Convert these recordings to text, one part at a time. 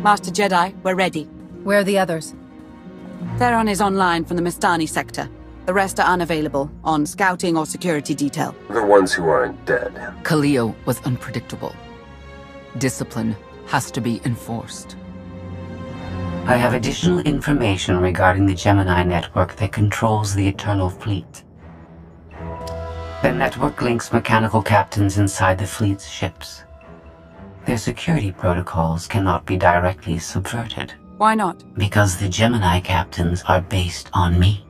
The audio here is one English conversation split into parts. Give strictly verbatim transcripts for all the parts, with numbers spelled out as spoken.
Master Jedi, we're ready. Where are the others? Theron is online from the Mistani sector. The rest are unavailable, on scouting or security detail. The ones who aren't dead. Kaliyo was unpredictable. Discipline has to be enforced. I have additional information regarding the Gemini network that controls the Eternal Fleet. The network links mechanical captains inside the fleet's ships. Their security protocols cannot be directly subverted. Why not? Because the Gemini captains are based on me.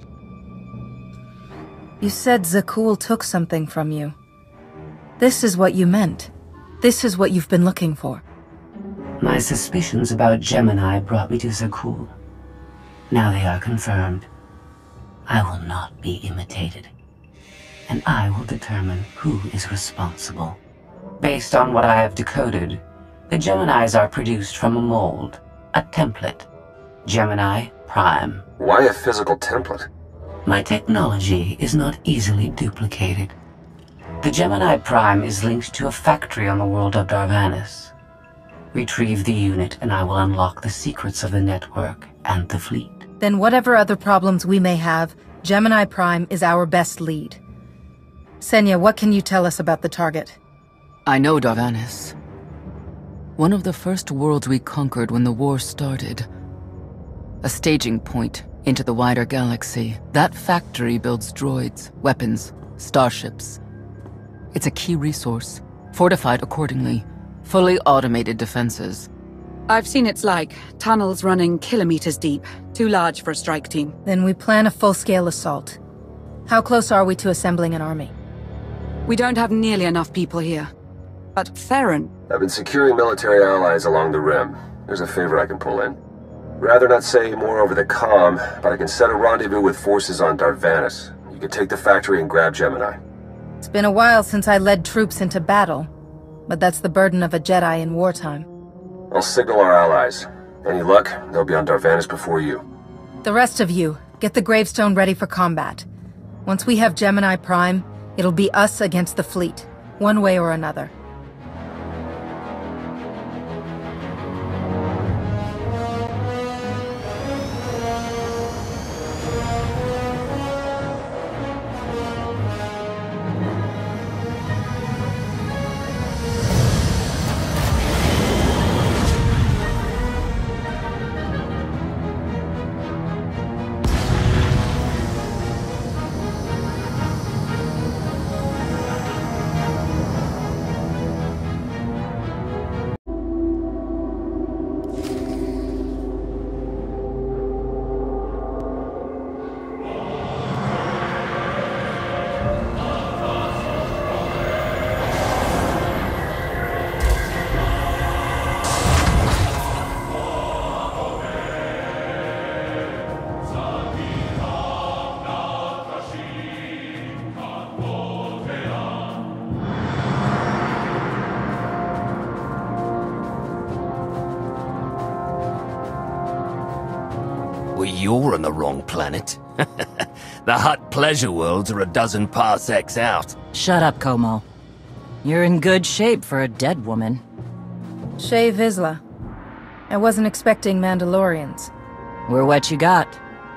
You said Zakuul took something from you. This is what you meant. This is what you've been looking for. My suspicions about Gemini brought me to Zakuul. Now they are confirmed. I will not be imitated. And I will determine who is responsible. Based on what I have decoded, the Geminis are produced from a mold, a template. Gemini Prime. Why a physical template? My technology is not easily duplicated. The Gemini Prime is linked to a factory on the world of Darvanis. Retrieve the unit and I will unlock the secrets of the network and the fleet. Then whatever other problems we may have, Gemini Prime is our best lead. Senya, what can you tell us about the target? I know Darvanis. One of the first worlds we conquered when the war started. A staging point into the wider galaxy. That factory builds droids, weapons, starships. It's a key resource, fortified accordingly. Fully automated defenses. I've seen its like. Tunnels running kilometers deep. Too large for a strike team. Then we plan a full-scale assault. How close are we to assembling an army? We don't have nearly enough people here. But Theron... I've been securing military allies along the rim. There's a favor I can pull in. Rather not say more over the comm, but I can set a rendezvous with forces on Darvanis. You can take the factory and grab Gemini. It's been a while since I led troops into battle. But that's the burden of a Jedi in wartime. I'll signal our allies. Any luck, they'll be on Darvanis before you. The rest of you, get the gravestone ready for combat. Once we have Gemini Prime, it'll be us against the fleet, one way or another. Well, you're on the wrong planet. The Hutt pleasure worlds are a dozen parsecs out. Shut up, Como. You're in good shape for a dead woman. Shay Vizsla. I wasn't expecting Mandalorians. We're what you got.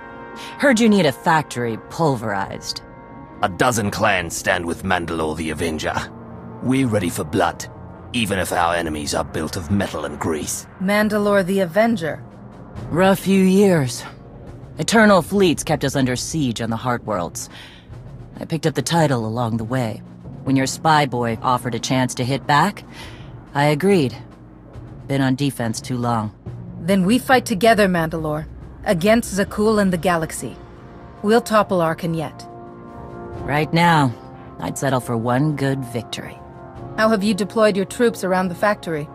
Heard you need a factory pulverized. A dozen clans stand with Mandalore the Avenger. We're ready for blood, even if our enemies are built of metal and grease. Mandalore the Avenger. Rough few years. Eternal fleets kept us under siege on the Heart Worlds. I picked up the title along the way. When your spy boy offered a chance to hit back, I agreed. Been on defense too long. Then we fight together, Mandalore. Against Zakuul and the galaxy. We'll topple Arkan yet. Right now, I'd settle for one good victory. How have you deployed your troops around the factory?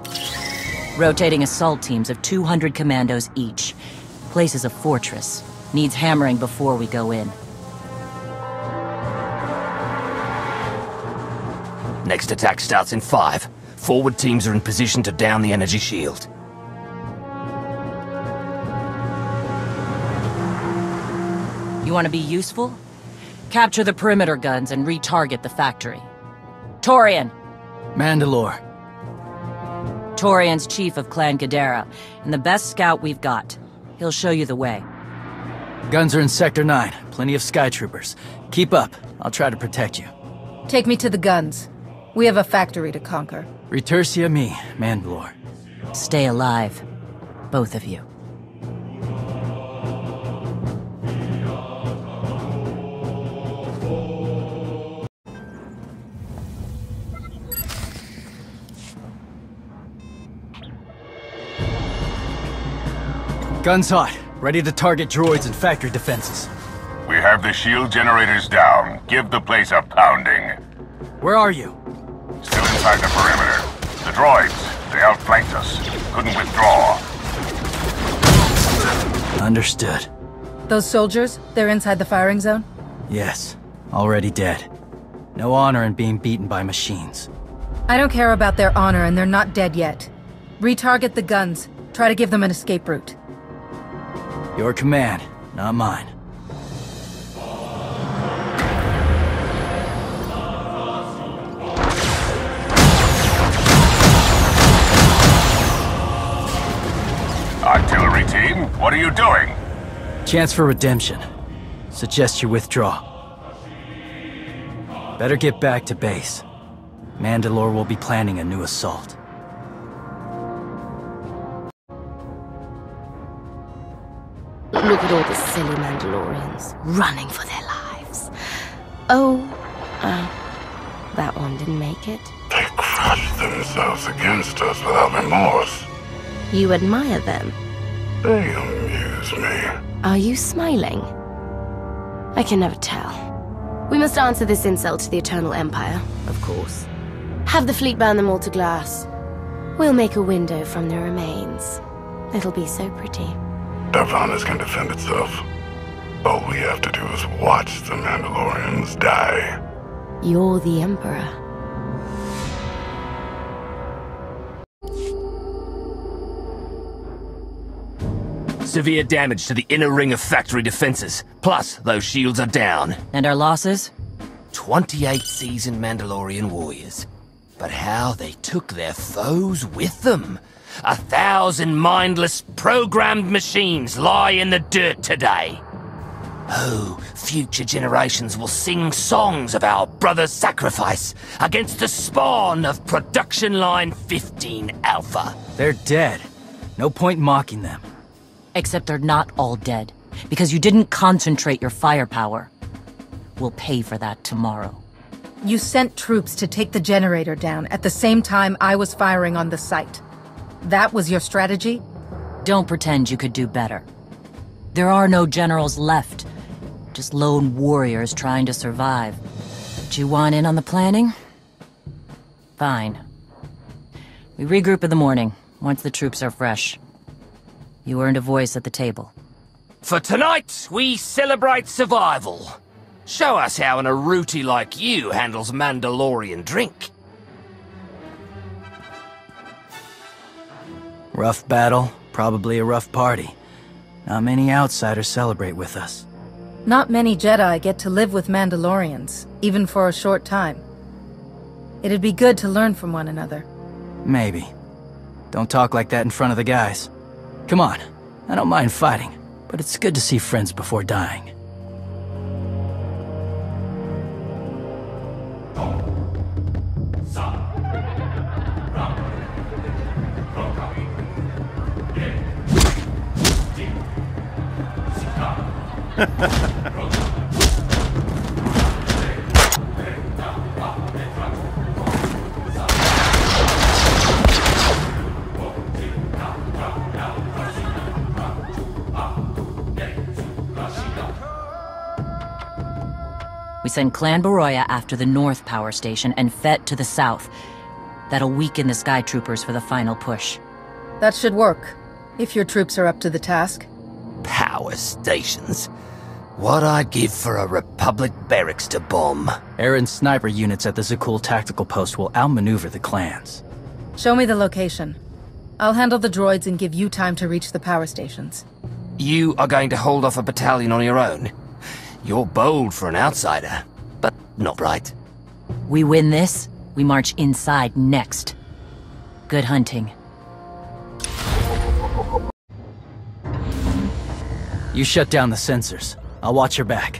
Rotating assault teams of two hundred commandos each. Place is a fortress. Needs hammering before we go in. Next attack starts in five. Forward teams are in position to down the energy shield. You want to be useful? Capture the perimeter guns and retarget the factory. Torian! Mandalore. Praetorian's chief of Clan Gadara, and the best scout we've got. He'll show you the way. Guns are in Sector nine. Plenty of Sky Troopers. Keep up. I'll try to protect you. Take me to the guns. We have a factory to conquer. Retursia me, Mandalore. Stay alive. Both of you. Guns hot. Ready to target droids and factory defenses. We have the shield generators down. Give the place a pounding. Where are you? Still inside the perimeter. The droids, they outflanked us. Couldn't withdraw. Understood. Those soldiers, they're inside the firing zone? Yes. Already dead. No honor in being beaten by machines. I don't care about their honor, and they're not dead yet. Retarget the guns. Try to give them an escape route. Your command, not mine. Artillery team, what are you doing? Chance for redemption. Suggest you withdraw. Better get back to base. Mandalore will be planning a new assault. Look at all the silly Mandalorians running for their lives. Oh, uh, that one didn't make it. They crushed themselves against us without remorse. You admire them? They amuse me. Are you smiling? I can never tell. We must answer this insult to the Eternal Empire, of course. Have the fleet burn them all to glass. We'll make a window from the remains. It'll be so pretty. Darvanus can defend itself. All we have to do is watch the Mandalorians die. You're the Emperor. Severe damage to the inner ring of factory defenses. Plus, those shields are down. And our losses? twenty-eight seasoned Mandalorian warriors. But how they took their foes with them. A thousand mindless, programmed machines lie in the dirt today. Oh, future generations will sing songs of our brother's sacrifice against the spawn of Production Line fifteen Alpha. They're dead. No point mocking them. Except they're not all dead, because you didn't concentrate your firepower. We'll pay for that tomorrow. You sent troops to take the generator down at the same time I was firing on the site. That was your strategy? Don't pretend you could do better. There are no generals left. Just lone warriors trying to survive. Do you want in on the planning? Fine. We regroup in the morning, once the troops are fresh. You earned a voice at the table. For tonight, we celebrate survival. Show us how an Aruti like you handles Mandalorian drink. Rough battle, probably a rough party. Not many outsiders celebrate with us. Not many Jedi get to live with Mandalorians, even for a short time. It'd be good to learn from one another. Maybe. Don't talk like that in front of the guys. Come on, I don't mind fighting, but it's good to see friends before dying. We send Clan Baroya after the North Power Station and Fett to the south. That'll weaken the Sky Troopers for the final push. That should work, if your troops are up to the task. Power stations. What I'd give for a Republic barracks to bomb. Aaron's sniper units at the Zakul tactical post will outmaneuver the clans. Show me the location. I'll handle the droids and give you time to reach the power stations. You are going to hold off a battalion on your own? You're bold for an outsider, but not right. We win this, we march inside next. Good hunting. You shut down the sensors. I'll watch your back.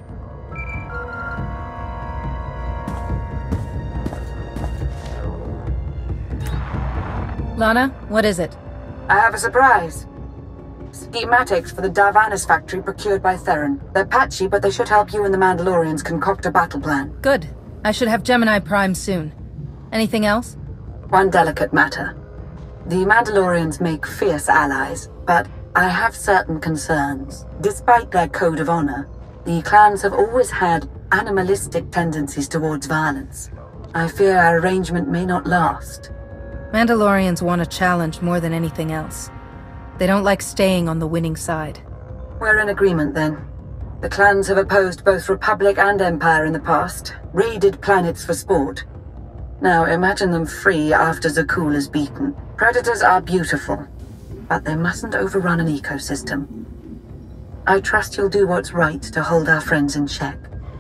Lana, what is it? I have a surprise. Schematics for the Darvanus factory procured by Theron. They're patchy, but they should help you and the Mandalorians concoct a battle plan. Good. I should have Gemini Prime soon. Anything else? One delicate matter. The Mandalorians make fierce allies, but I have certain concerns. Despite their code of honor, the clans have always had animalistic tendencies towards violence. I fear our arrangement may not last. Mandalorians want a challenge more than anything else. They don't like staying on the winning side. We're in agreement then. The clans have opposed both Republic and Empire in the past, raided planets for sport. Now imagine them free after Zakuul is beaten. Predators are beautiful, but they mustn't overrun an ecosystem. I trust you'll do what's right to hold our friends in check.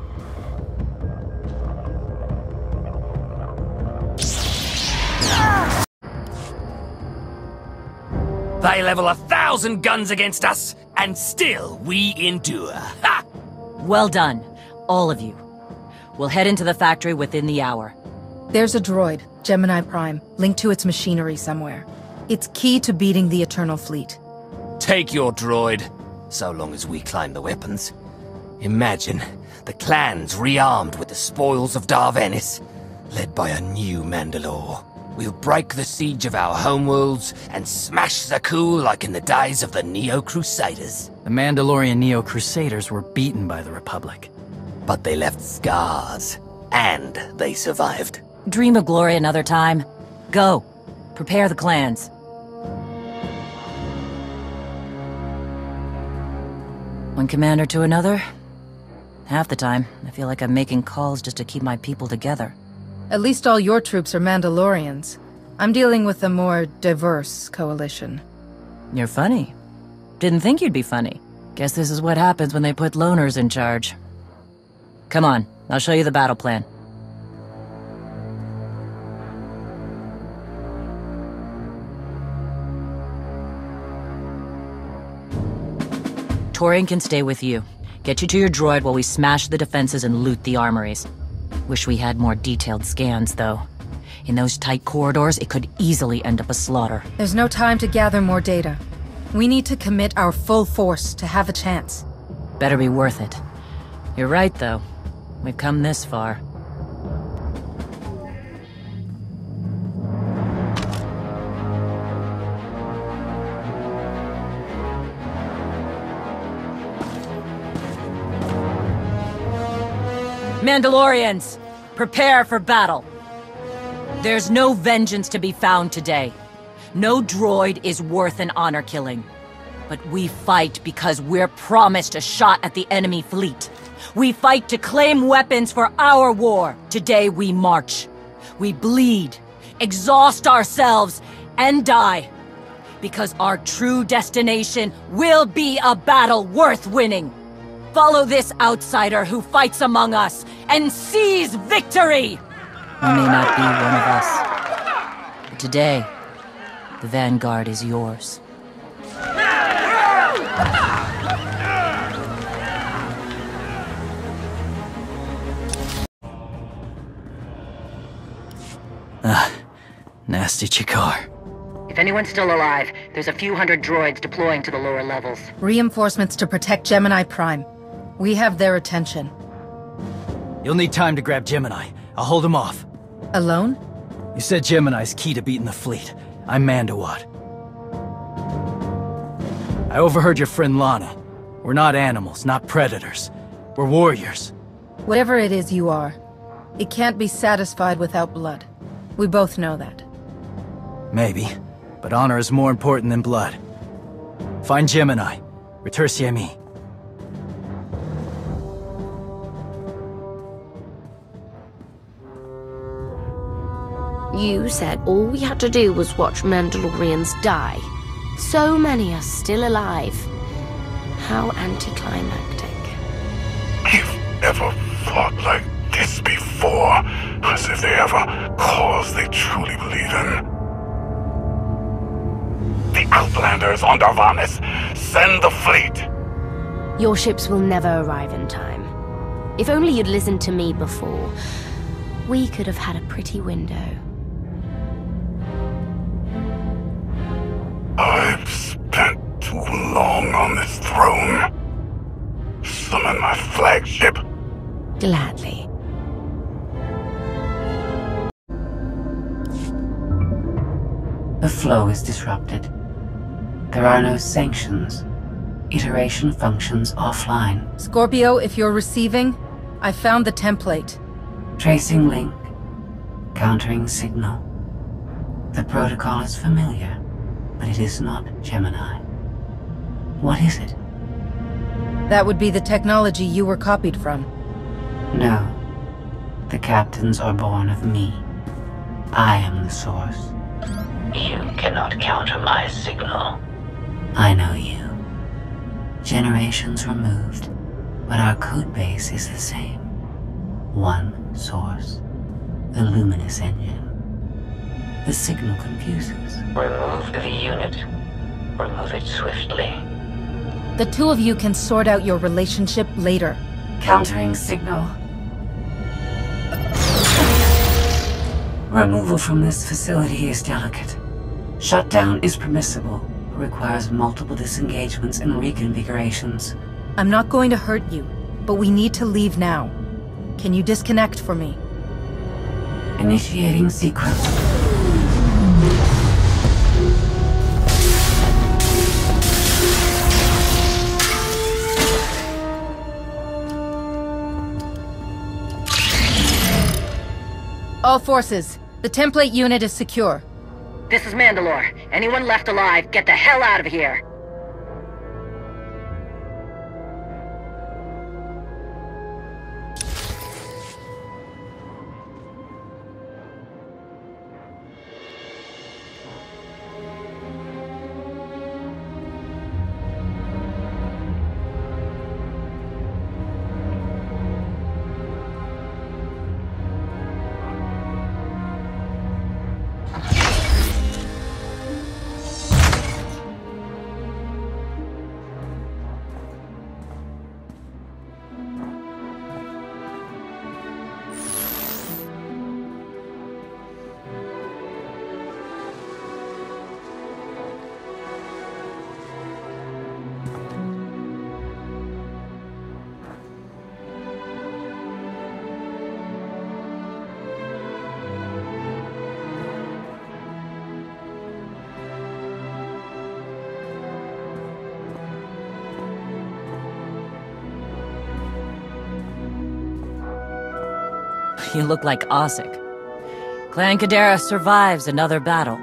They level a thousand guns against us, and still we endure. Ha! Well done, all of you. We'll head into the factory within the hour. There's a droid, Gemini Prime, linked to its machinery somewhere. It's key to beating the Eternal Fleet. Take your droid, so long as we climb the weapons. Imagine the clans rearmed with the spoils of Darvanus, led by a new Mandalore. We'll break the siege of our homeworlds and smash Zakuul like in the days of the Neo-Crusaders. The Mandalorian Neo-Crusaders were beaten by the Republic. But they left scars, and they survived. Dream of glory another time. Go. Prepare the clans. One commander to another. Half the time, I feel like I'm making calls just to keep my people together. At least all your troops are Mandalorians. I'm dealing with a more diverse coalition. You're funny. Didn't think you'd be funny. Guess this is what happens when they put loners in charge. Come on, I'll show you the battle plan. Torian can stay with you. Get you to your droid while we smash the defenses and loot the armories. Wish we had more detailed scans, though. In those tight corridors, it could easily end up a slaughter. There's no time to gather more data. We need to commit our full force to have a chance. Better be worth it. You're right, though. We've come this far. Mandalorians, prepare for battle. There's no vengeance to be found today. No droid is worth an honor killing. But we fight because we're promised a shot at the enemy fleet. We fight to claim weapons for our war. Today we march. We bleed, exhaust ourselves, and die. Because our true destination will be a battle worth winning. Follow this outsider who fights among us and seize victory! You may not be one of us, but today, the Vanguard is yours. Ah, nasty Chikar. If anyone's still alive, there's a few hundred droids deploying to the lower levels. Reinforcements to protect Gemini Prime. We have their attention. You'll need time to grab Gemini. I'll hold him off. Alone? You said Gemini's key to beating the fleet. I'm Mandawat. I overheard your friend Lana. We're not animals, not predators. We're warriors. Whatever it is you are, it can't be satisfied without blood. We both know that. Maybe, but honor is more important than blood. Find Gemini. Retursi mi. You said all we had to do was watch Mandalorians die. So many are still alive. How anticlimactic. You've never fought like this before, as if they have a cause they truly believe in. The Outlanders on Darvanus, send the fleet! Your ships will never arrive in time. If only you'd listened to me before, we could have had a pretty window. I've spent too long on this throne. Summon my flagship. Gladly. The flow is disrupted. There are no sanctions. Iteration functions offline. Scorpio, if you're receiving, I found the template. Tracing link. Countering signal. The protocol is familiar, but it is not Gemini. What is it? That would be the technology you were copied from. No. The captains are born of me. I am the source. You cannot counter my signal. I know you. Generations removed, but our code base is the same. One source. The Luminous engine. The signal confuses. Remove the unit. Remove it swiftly. The two of you can sort out your relationship later. Countering signal. Removal from this facility is delicate. Shutdown is permissible, but requires multiple disengagements and reconfigurations. I'm not going to hurt you, but we need to leave now. Can you disconnect for me? Initiating sequence. All forces, the template unit is secure. This is Mandalore. Anyone left alive, get the hell out of here! You look like Ossik. Clan Kadera survives another battle.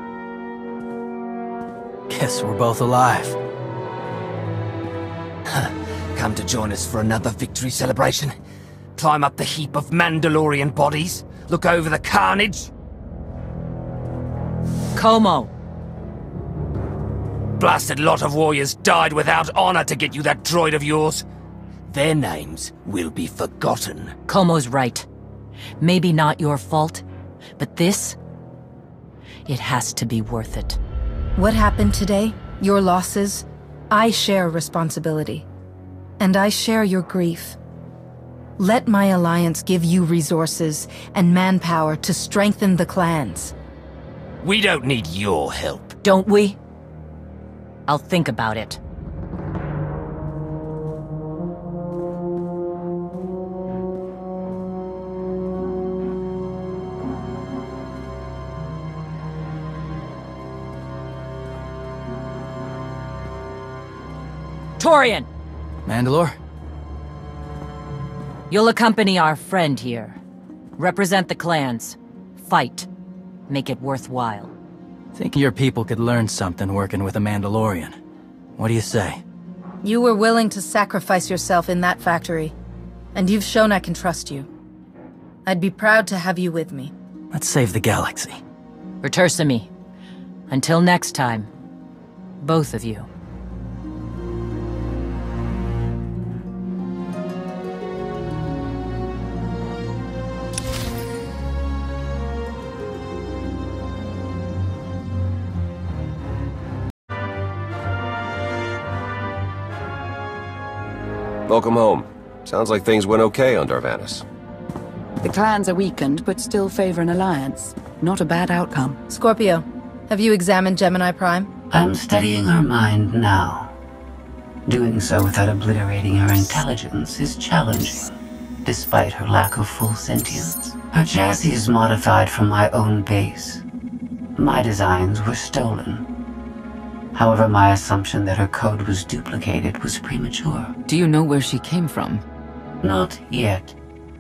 Guess we're both alive. Come to join us for another victory celebration? Climb up the heap of Mandalorian bodies? Look over the carnage? Como! Blasted lot of warriors died without honor to get you that droid of yours. Their names will be forgotten. Como's right. Maybe not your fault, but this... it has to be worth it. What happened today, your losses, I share responsibility. And I share your grief. Let my alliance give you resources and manpower to strengthen the clans. We don't need your help. Don't we? I'll think about it. Torian! Mandalore? You'll accompany our friend here. Represent the clans. Fight. Make it worthwhile. Think your people could learn something working with a Mandalorian. What do you say? You were willing to sacrifice yourself in that factory, and you've shown I can trust you. I'd be proud to have you with me. Let's save the galaxy. Retursamy. Until next time, both of you. Welcome home. Sounds like things went okay on Darvanis. The clans are weakened, but still favor an alliance. Not a bad outcome. Scorpio, have you examined Gemini Prime? I'm studying her mind now. Doing so without obliterating her intelligence is challenging, despite her lack of full sentience. Her chassis is modified from my own base. My designs were stolen. However, my assumption that her code was duplicated was premature. Do you know where she came from? Not yet.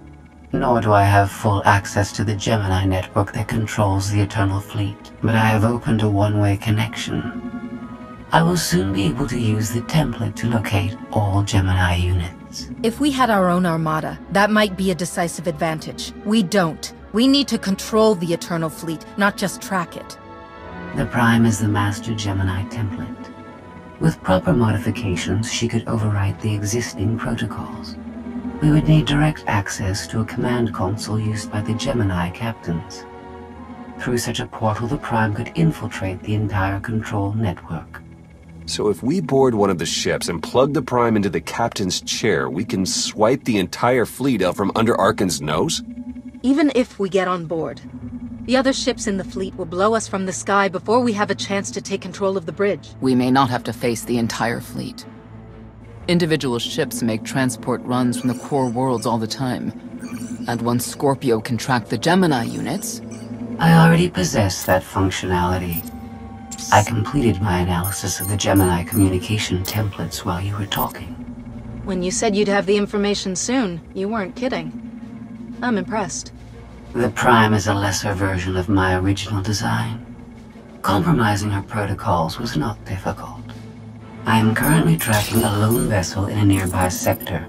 Nor do I have full access to the Gemini network that controls the Eternal Fleet, but I have opened a one-way connection. I will soon be able to use the template to locate all Gemini units. If we had our own armada, that might be a decisive advantage. We don't. We need to control the Eternal Fleet, not just track it. The Prime is the Master Gemini template. With proper modifications, she could overwrite the existing protocols. We would need direct access to a command console used by the Gemini captains. Through such a portal, the Prime could infiltrate the entire control network. So if we board one of the ships and plug the Prime into the captain's chair, we can swipe the entire fleet out from under Arcann's nose? Even if we get on board, the other ships in the fleet will blow us from the sky before we have a chance to take control of the bridge. We may not have to face the entire fleet. Individual ships make transport runs from the core worlds all the time. And once Scorpio can track the Gemini units... I already possess that functionality. I completed my analysis of the Gemini communication templates while you were talking. When you said you'd have the information soon, you weren't kidding. I'm impressed. The Prime is a lesser version of my original design. Compromising her protocols was not difficult. I am currently tracking a lone vessel in a nearby sector.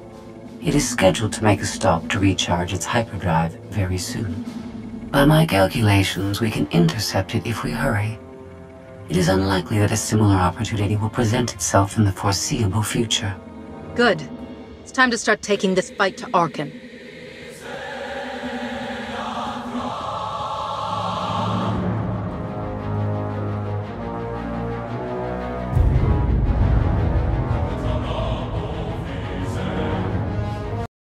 It is scheduled to make a stop to recharge its hyperdrive very soon. By my calculations, we can intercept it if we hurry. It is unlikely that a similar opportunity will present itself in the foreseeable future. Good. It's time to start taking this fight to Arcann.